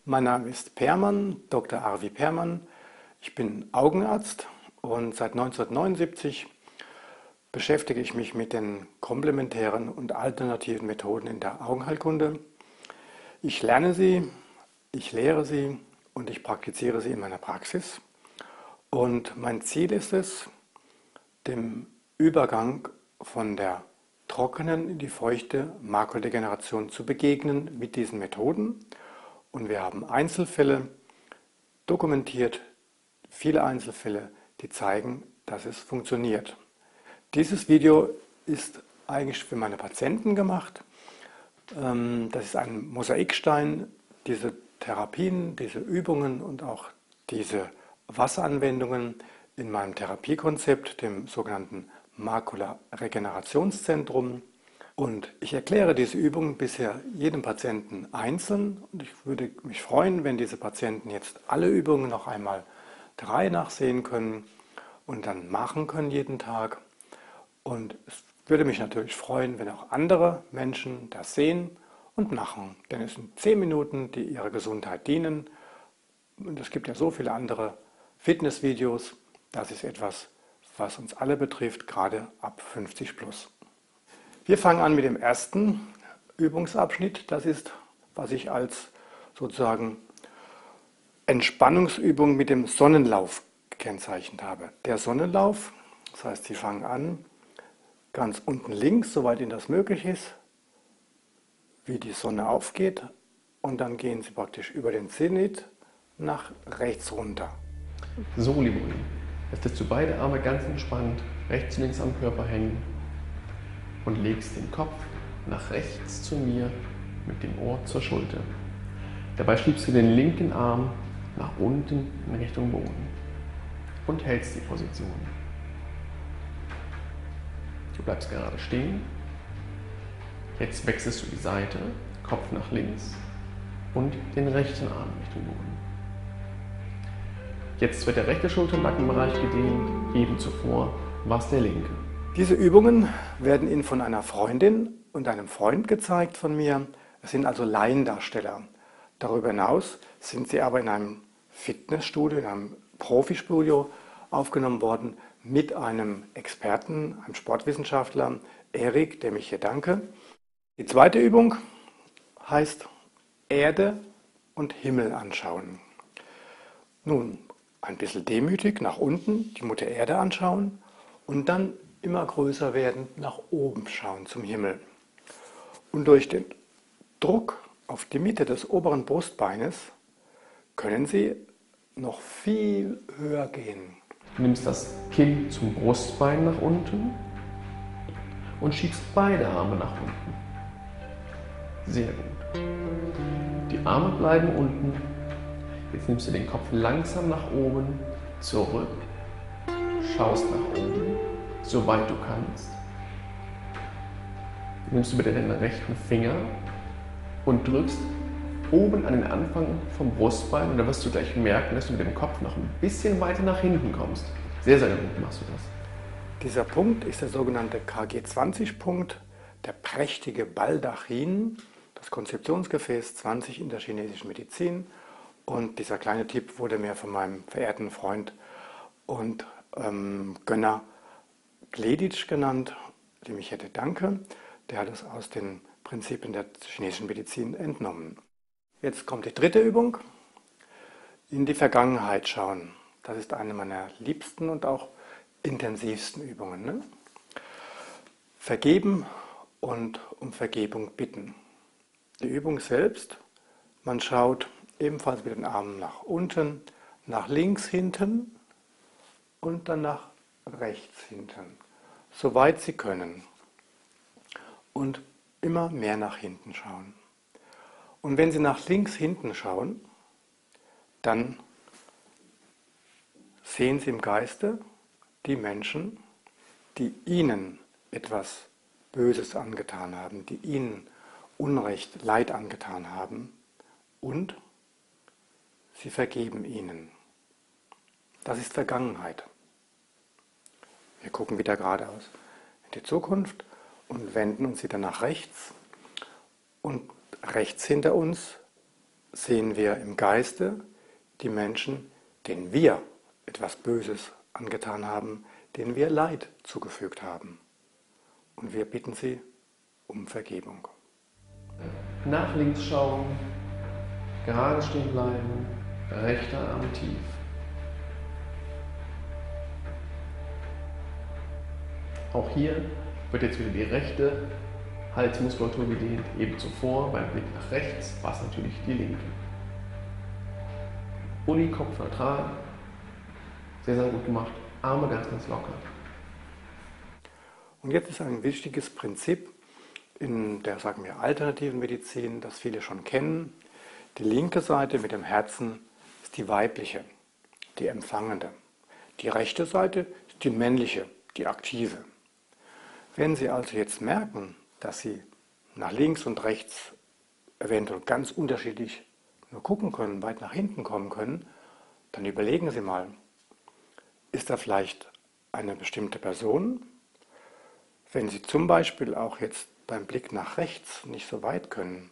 Mein Name ist Permann, Dr. Arvi Permann. Ich bin Augenarzt und seit 1979 beschäftige ich mich mit den komplementären und alternativen Methoden in der Augenheilkunde. Ich lerne sie, ich lehre sie und ich praktiziere sie in meiner Praxis. Und mein Ziel ist es, dem Übergang von der trockenen in die feuchte Makuldegeneration zu begegnen mit diesen Methoden. Und wir haben Einzelfälle dokumentiert, viele Einzelfälle, die zeigen, dass es funktioniert. Dieses Video ist eigentlich für meine Patienten gemacht. Das ist ein Mosaikstein, diese Therapien, diese Übungen und auch diese Wasseranwendungen in meinem Therapiekonzept, dem sogenannten Makula-Regenerationszentrum. Und ich erkläre diese Übungen bisher jedem Patienten einzeln und ich würde mich freuen, wenn diese Patienten jetzt alle Übungen noch einmal der Reihe nach sehen können und dann machen können jeden Tag. Und es würde mich natürlich freuen, wenn auch andere Menschen das sehen und machen, denn es sind 10 Minuten, die ihrer Gesundheit dienen. Und es gibt ja so viele andere Fitnessvideos. Das ist etwas, was uns alle betrifft, gerade ab 50 plus. Wir fangen an mit dem ersten Übungsabschnitt. Das ist, was ich als sozusagen Entspannungsübung mit dem Sonnenlauf gekennzeichnet habe. Der Sonnenlauf, das heißt, Sie fangen an, ganz unten links, soweit Ihnen das möglich ist, wie die Sonne aufgeht, und dann gehen Sie praktisch über den Zenit nach rechts runter. So, liebe Uli, jetzt lässt du beide Arme ganz entspannt rechts und links am Körper hängen und legst den Kopf nach rechts zu mir mit dem Ohr zur Schulter. Dabei schiebst du den linken Arm nach unten in Richtung Boden und hältst die Position. Du bleibst gerade stehen. Jetzt wechselst du die Seite, Kopf nach links und den rechten Arm Richtung Boden. Jetzt wird der rechte Schulter-Nackenbereich gedehnt, eben zuvor war es der linke. Diese Übungen werden Ihnen von einer Freundin und einem Freund gezeigt von mir. Es sind also Laiendarsteller. Darüber hinaus sind sie aber in einem Fitnessstudio, in einem Profistudio aufgenommen worden mit einem Experten, einem Sportwissenschaftler, Erik, dem ich hier danke. Die zweite Übung heißt Erde und Himmel anschauen. Nun, ein bisschen demütig nach unten, die Mutter Erde anschauen und dann immer größer werden, nach oben schauen zum Himmel. Und durch den Druck auf die Mitte des oberen Brustbeines können Sie noch viel höher gehen. Du nimmst das Kinn zum Brustbein nach unten und schiebst beide Arme nach unten. Sehr gut. Die Arme bleiben unten. Jetzt nimmst du den Kopf langsam nach oben, zurück, schaust nach oben, soweit du kannst. Nimmst du bitte den rechten Finger und drückst oben an den Anfang vom Brustbein und dann wirst du gleich merken, dass du mit dem Kopf noch ein bisschen weiter nach hinten kommst. Sehr, sehr gut machst du das. Dieser Punkt ist der sogenannte KG20-Punkt, der prächtige Baldachin, das Konzeptionsgefäß 20 in der chinesischen Medizin. Und dieser kleine Tipp wurde mir von meinem verehrten Freund und Gönner Gleditsch genannt, dem ich hätte danke. Der hat es aus den Prinzipien der chinesischen Medizin entnommen. Jetzt kommt die dritte Übung. In die Vergangenheit schauen. Das ist eine meiner liebsten und auch intensivsten Übungen. Ne? Vergeben und um Vergebung bitten. Die Übung selbst, man schaut ebenfalls mit den Armen nach unten, nach links hinten und dann nach rechts hinten, soweit Sie können. Und immer mehr nach hinten schauen. Und wenn Sie nach links hinten schauen, dann sehen Sie im Geiste die Menschen, die Ihnen etwas Böses angetan haben, die Ihnen Unrecht, Leid angetan haben und Sie vergeben ihnen. Das ist Vergangenheit. Wir gucken wieder geradeaus in die Zukunft und wenden uns wieder nach rechts. Und rechts hinter uns sehen wir im Geiste die Menschen, denen wir etwas Böses angetan haben, denen wir Leid zugefügt haben. Und wir bitten sie um Vergebung. Nach links schauen, gerade stehen bleiben, rechter Arm tief. Auch hier wird jetzt wieder die rechte Halsmuskulatur gedehnt, eben zuvor beim Blick nach rechts war es natürlich die linke. Uni, Kopf neutral, sehr, sehr gut gemacht, Arme ganz, ganz locker. Und jetzt ist ein wichtiges Prinzip in der, sagen wir, alternativen Medizin, das viele schon kennen. Die linke Seite mit dem Herzen ist die weibliche, die empfangende. Die rechte Seite ist die männliche, die aktive. Wenn Sie also jetzt merken, dass Sie nach links und rechts eventuell ganz unterschiedlich nur gucken können, weit nach hinten kommen können, dann überlegen Sie mal, ist da vielleicht eine bestimmte Person? Wenn Sie zum Beispiel auch jetzt beim Blick nach rechts nicht so weit können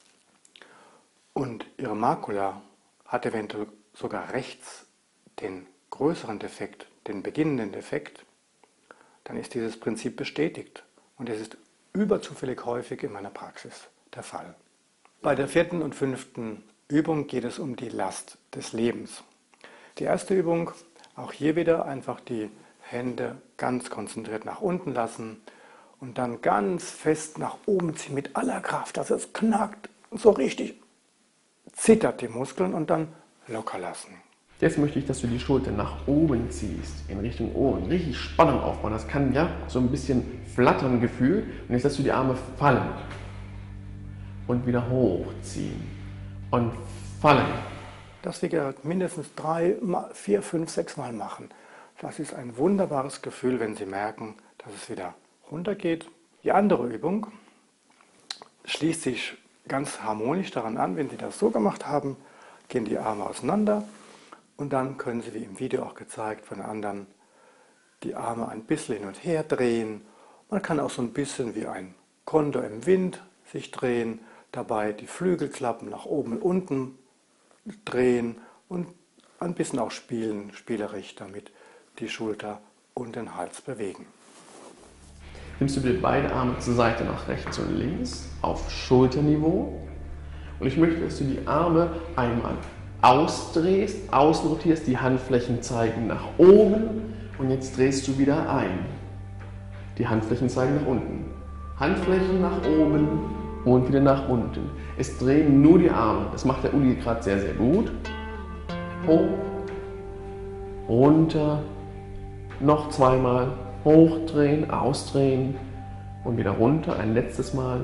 und Ihre Makula hat eventuell sogar rechts den größeren Defekt, den beginnenden Defekt, dann ist dieses Prinzip bestätigt und es ist überzufällig häufig in meiner Praxis der Fall. Bei der 4. und 5. Übung geht es um die Last des Lebens. Die erste Übung, auch hier wieder einfach die Hände ganz konzentriert nach unten lassen und dann ganz fest nach oben ziehen mit aller Kraft, dass es knackt, so richtig zittert die Muskeln und dann locker lassen. Jetzt möchte ich, dass du die Schulter nach oben ziehst, in Richtung Ohren, richtig Spannung aufbauen. Das kann ja so ein bisschen flattern Gefühl. Und jetzt lässt du die Arme fallen und wieder hochziehen und fallen. Das wir mindestens 3, 4, 5, 6 Mal machen. Das ist ein wunderbares Gefühl, wenn Sie merken, dass es wieder runtergeht. Die andere Übung schließt sich ganz harmonisch daran an. Wenn Sie das so gemacht haben, gehen die Arme auseinander. Und dann können Sie, wie im Video auch gezeigt von anderen, die Arme ein bisschen hin und her drehen. Man kann auch so ein bisschen wie ein Kondor im Wind sich drehen, dabei die Flügelklappen nach oben und unten drehen und ein bisschen auch spielen, spielerisch damit die Schulter und den Hals bewegen. Nimmst du bitte beide Arme zur Seite nach rechts und links auf Schulterniveau. Und ich möchte, dass du die Arme einmal ausdrehst, außen rotierst, die Handflächen zeigen nach oben und jetzt drehst du wieder ein. Die Handflächen zeigen nach unten. Handflächen nach oben und wieder nach unten. Es drehen nur die Arme. Das macht der Uli gerade sehr, sehr gut. Hoch, runter, noch zweimal, hochdrehen, ausdrehen und wieder runter, ein letztes Mal.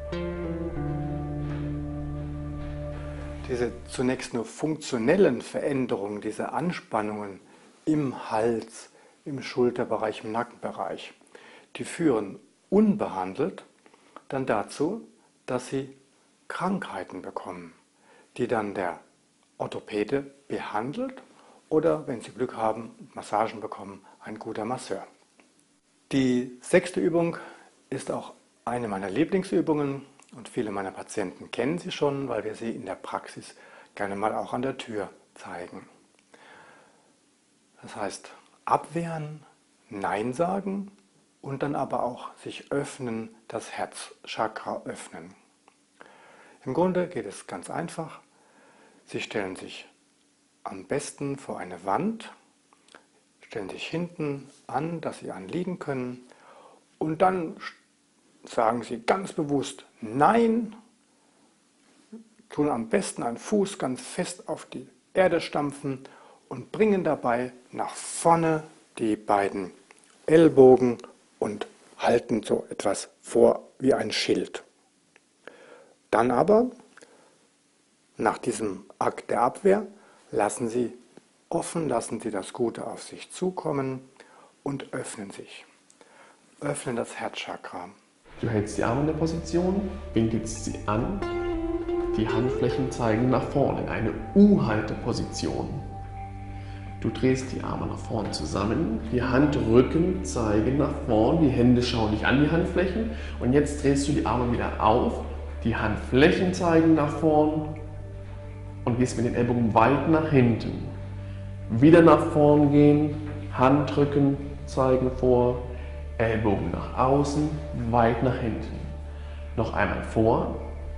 Diese zunächst nur funktionellen Veränderungen, diese Anspannungen im Hals, im Schulterbereich, im Nackenbereich, die führen unbehandelt dann dazu, dass Sie Krankheiten bekommen, die dann der Orthopäde behandelt oder, wenn Sie Glück haben, Massagen bekommen, ein guter Masseur. Die 6. Übung ist auch eine meiner Lieblingsübungen. Und viele meiner Patienten kennen sie schon, weil wir sie in der Praxis gerne mal auch an der Tür zeigen. Das heißt, abwehren, Nein sagen und dann aber auch sich öffnen, das Herzchakra öffnen. Im Grunde geht es ganz einfach. Sie stellen sich am besten vor eine Wand, stellen sich hinten an, dass Sie anliegen können und dann sagen Sie ganz bewusst Nein, tun am besten einen Fuß ganz fest auf die Erde stampfen und bringen dabei nach vorne die beiden Ellbogen und halten so etwas vor wie ein Schild. Dann aber, nach diesem Akt der Abwehr, lassen Sie offen, lassen Sie das Gute auf sich zukommen und öffnen sich. Öffnen das Herzchakra. Du hältst die Arme in der Position, winkelst sie an, die Handflächen zeigen nach vorne in eine U-Halteposition. Du drehst die Arme nach vorn zusammen, die Handrücken zeigen nach vorn, die Hände schauen dich an, die Handflächen. Und jetzt drehst du die Arme wieder auf, die Handflächen zeigen nach vorn und gehst mit den Ellbogen weit nach hinten. Wieder nach vorn gehen, Handrücken zeigen vor, Ellbogen nach außen, weit nach hinten. Noch einmal vor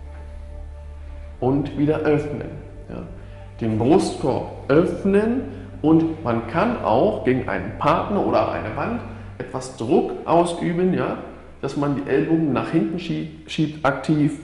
und wieder öffnen. Ja. Den Brustkorb öffnen und man kann auch gegen einen Partner oder eine Wand etwas Druck ausüben, ja, dass man die Ellbogen nach hinten schiebt aktiv.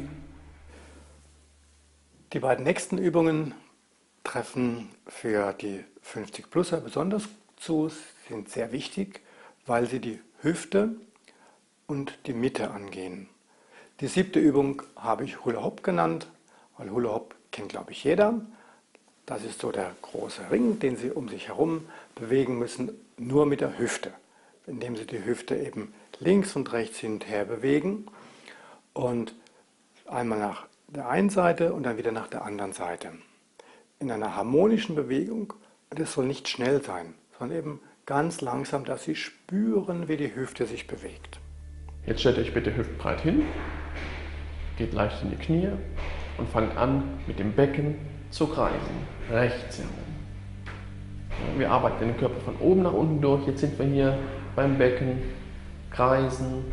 Die beiden nächsten Übungen treffen für die 50-Pluser besonders zu, sind sehr wichtig, weil sie die Hüfte und die Mitte angehen. Die 7. Übung habe ich Hula Hop genannt, weil Hula Hop kennt, glaube ich, jeder. Das ist so der große Ring, den Sie um sich herum bewegen müssen, nur mit der Hüfte, indem Sie die Hüfte eben links und rechts hin und her bewegen und einmal nach der einen Seite und dann wieder nach der anderen Seite. In einer harmonischen Bewegung, und es soll nicht schnell sein, sondern eben ganz langsam, dass Sie spüren, wie die Hüfte sich bewegt. Jetzt stellt euch bitte hüftbreit hin, geht leicht in die Knie und fangt an mit dem Becken zu kreisen, rechts herum. Wir arbeiten den Körper von oben nach unten durch, jetzt sind wir hier beim Becken, kreisen,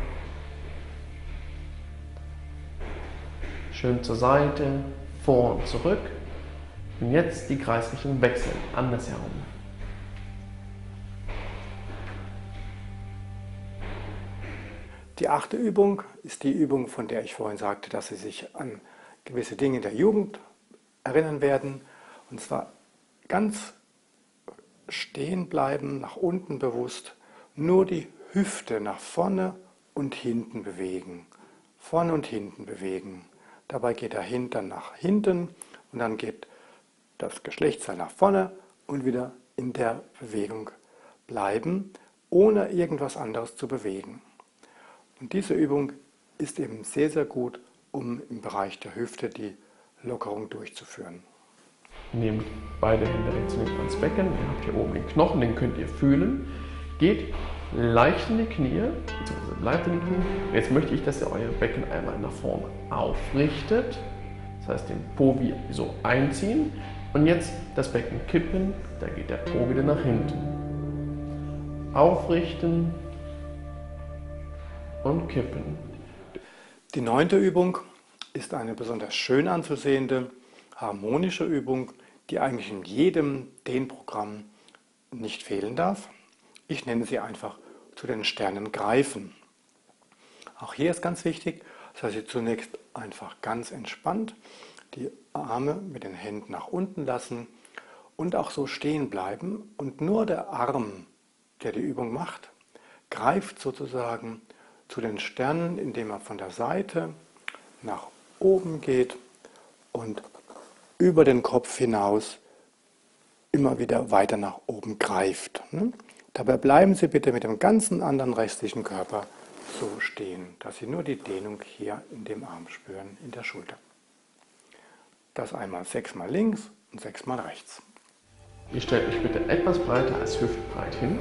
schön zur Seite, vor und zurück. Und jetzt die Kreisrichtung wechseln, andersherum. Die 8. Übung ist die Übung, von der ich vorhin sagte, dass Sie sich an gewisse Dinge der Jugend erinnern werden. Und zwar ganz stehen bleiben, nach unten bewusst, nur die Hüfte nach vorne und hinten bewegen. Vorne und hinten bewegen. Dabei geht der Hintern nach hinten und dann geht das Geschlechtsteil nach vorne und wieder in der Bewegung bleiben, ohne irgendwas anderes zu bewegen. Und diese Übung ist eben sehr, sehr gut, um im Bereich der Hüfte die Lockerung durchzuführen. Nehmt beide Hände rechts und links ans Becken, ihr habt hier oben den Knochen, den könnt ihr fühlen. Geht leicht in die Knie, beziehungsweise bleibt in die Knie. Jetzt möchte ich, dass ihr euer Becken einmal nach vorne aufrichtet. Das heißt, den Po wie so einziehen. Und jetzt das Becken kippen, da geht der Po wieder nach hinten. Aufrichten und kippen. Die 9. Übung ist eine besonders schön anzusehende, harmonische Übung, die eigentlich in jedem Dehnprogramm nicht fehlen darf. Ich nenne sie einfach zu den Sternen greifen. Auch hier ist ganz wichtig, dass Sie zunächst einfach ganz entspannt die Arme mit den Händen nach unten lassen und auch so stehen bleiben und nur der Arm, der die Übung macht, greift sozusagen zu den Sternen, indem er von der Seite nach oben geht und über den Kopf hinaus immer wieder weiter nach oben greift. Dabei bleiben Sie bitte mit dem ganzen anderen restlichen Körper so stehen, dass Sie nur die Dehnung hier in dem Arm spüren, in der Schulter. Das einmal 6-mal links und 6-mal rechts. Ihr stellt euch bitte etwas breiter als hüftbreit hin.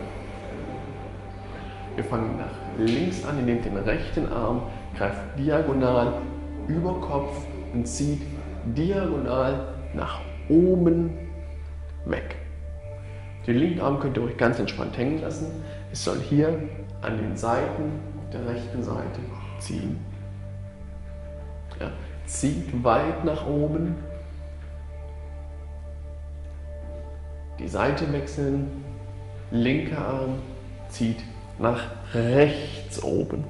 Wir fangen nach links an, ihr nehmt den rechten Arm, greift diagonal über Kopf und zieht diagonal nach oben weg. Den linken Arm könnt ihr euch ganz entspannt hängen lassen. Es soll hier an den Seiten der rechten Seite ziehen. Ja, zieht weit nach oben. Die Seite wechseln. Linker Arm zieht nach rechts oben.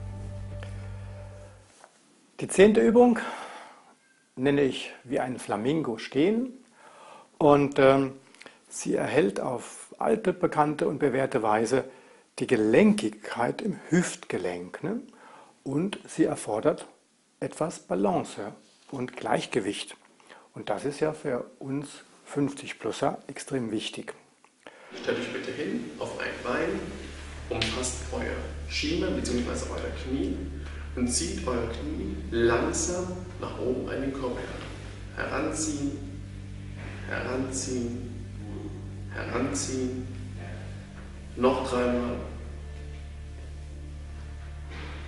Die 10. Übung nenne ich wie ein Flamingo stehen und sie erhält auf alte, bekannte und bewährte Weise die Gelenkigkeit im Hüftgelenk, ne? Und sie erfordert etwas Balance und Gleichgewicht. Und das ist ja für uns 50-Pluser extrem wichtig. Stellt euch bitte hin auf ein Bein, umfasst euer Schieber bzw. euer Knie und zieht euer Knie langsam nach oben an den Kopf heranziehen, heranziehen, heranziehen, noch 3-mal.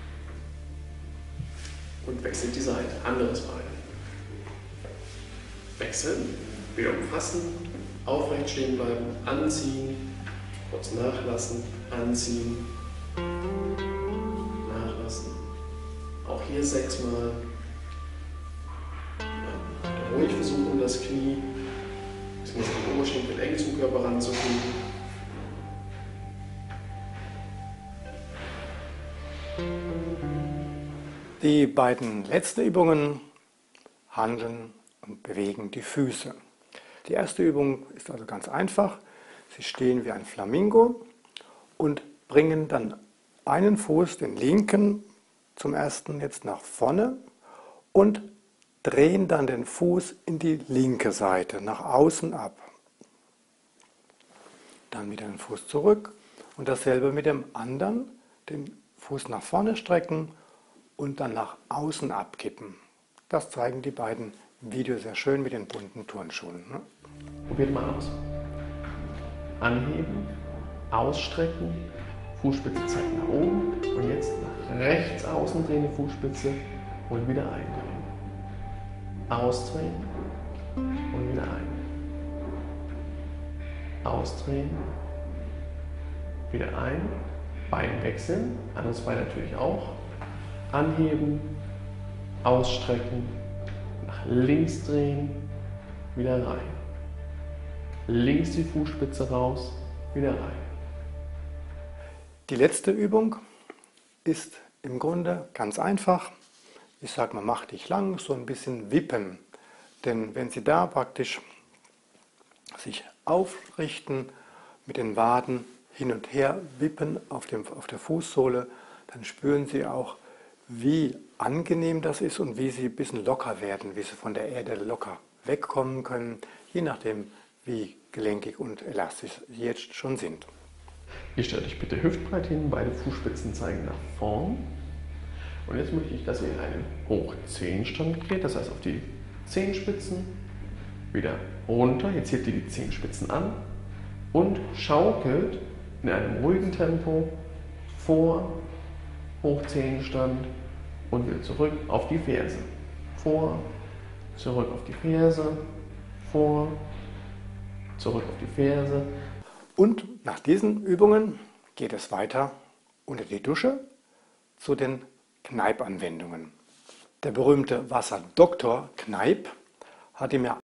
Und wechselt die Seite, anderes Bein. wechseln, wieder umfassen, aufrecht stehen bleiben, anziehen, kurz nachlassen, anziehen, nachlassen. Auch hier 6 Mal. Ja, ruhig versuchen, das Knie bzw. den Oberschenkel eng zum Körper ranzukriegen. Die beiden letzten Übungen handeln und bewegen die Füße. Die erste Übung ist also ganz einfach. Sie stehen wie ein Flamingo und bringen dann einen Fuß, den linken, zum ersten jetzt nach vorne und drehen dann den Fuß in die linke Seite, nach außen ab. Dann wieder den Fuß zurück und dasselbe mit dem anderen, den Fuß nach vorne strecken und dann nach außen abkippen. Das zeigen die beiden Videos sehr schön mit den bunten Turnschuhen. Ne? Probiert mal aus. Anheben, ausstrecken, Fußspitze zeigt nach oben und jetzt nach rechts außen drehen die Fußspitze und wieder eindrehen. Ausdrehen und wieder ein. Ausdrehen, wieder ein, Bein wechseln, anderes Bein natürlich auch. Anheben, ausstrecken, nach links drehen, wieder rein. Links die Fußspitze raus, wieder rein. Die letzte Übung ist im Grunde ganz einfach. Ich sage mal, mach dich lang, so ein bisschen wippen. Denn wenn Sie da praktisch sich aufrichten, mit den Waden hin und her wippen auf der Fußsohle, dann spüren Sie auch, wie angenehm das ist und wie Sie ein bisschen locker werden, wie Sie von der Erde locker wegkommen können, je nachdem, wie gelenkig und elastisch Sie jetzt schon sind. Ihr stellt euch bitte hüftbreit hin, beide Fußspitzen zeigen nach vorn. Und jetzt möchte ich, dass ihr in einen Hochzehenstand geht, das heißt auf die Zehenspitzen, wieder runter, jetzt hebt ihr die Zehenspitzen an und schaukelt in einem ruhigen Tempo vor, Hochzehenstand und wieder zurück auf die Ferse. Vor, zurück auf die Ferse, vor, zurück auf die Ferse. Und nach diesen Übungen geht es weiter unter die Dusche zu den Kneipp-Anwendungen. Der berühmte Wasserdoktor Kneipp hat ihm ja